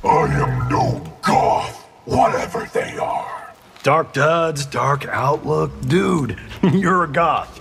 I am no goth, whatever they are. Dark duds, dark outlook. Dude, you're a goth.